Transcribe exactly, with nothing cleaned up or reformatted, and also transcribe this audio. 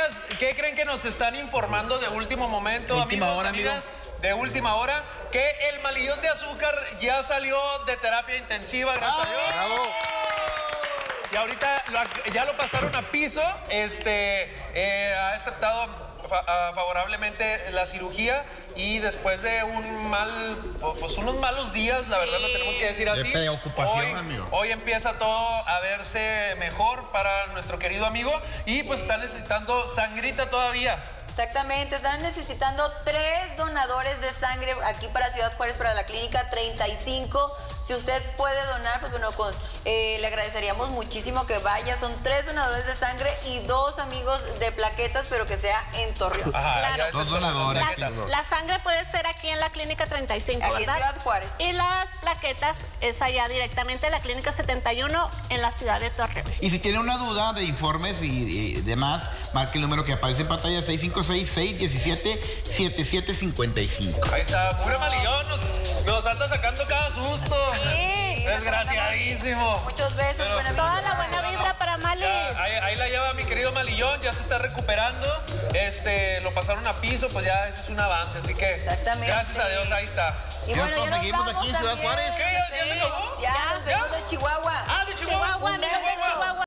amigas, ¿qué creen que nos están informando de último momento, última amigos, hora, amigas? amigo. De última hora, que el malillón de azúcar ya salió de terapia intensiva, gracias a Dios. ¡Bravo! Y ahorita lo, ya lo pasaron a piso, este, eh, ha aceptado fa favorablemente la cirugía y después de un mal, pues unos malos días, la verdad lo tenemos que decir así. De preocupación, hoy, amigo. Hoy empieza todo a verse mejor para nuestro querido amigo y pues está necesitando sangrita todavía. Exactamente, están necesitando tres donadores de sangre aquí para Ciudad Juárez, para la clínica treinta y cinco. Si usted puede donar, pues bueno, con, eh, le agradeceríamos muchísimo que vaya. Son tres donadores de sangre y dos amigos de plaquetas, pero que sea en Torreón. Ajá, Claro. ya es Dos el- donadores. La, la sangre puede ser aquí en la clínica treinta y cinco, Aquí en ¿verdad? Ciudad Juárez. Y las plaquetas es allá directamente en la clínica setenta y uno en la ciudad de Torreón. Y si tiene una duda de informes y, y demás, marque el número que aparece en pantalla, seis cinco seis, seis uno siete, siete siete cinco cinco. Ahí está, puro malillón, nos, nos anda sacando cada susto. Sí. Desgraciadísimo. Muchos besos, Pero- buena Toda vibra. la buena vibra para Mali. Ya, ahí, ahí la lleva mi querido malillón, ya se está recuperando. Este, lo pasaron a piso, pues ya ese es un avance, así que Exactamente. gracias a Dios, ahí está. Y bueno, ya nos Seguimos vamos aquí en Ciudad también. Juárez. ¿Qué? ¿Ya- ya se acabó? Ya, nos vemos de Chihuahua. Ah, de Chihuahua. Chihuahua, amigos de beso. Chihuahua.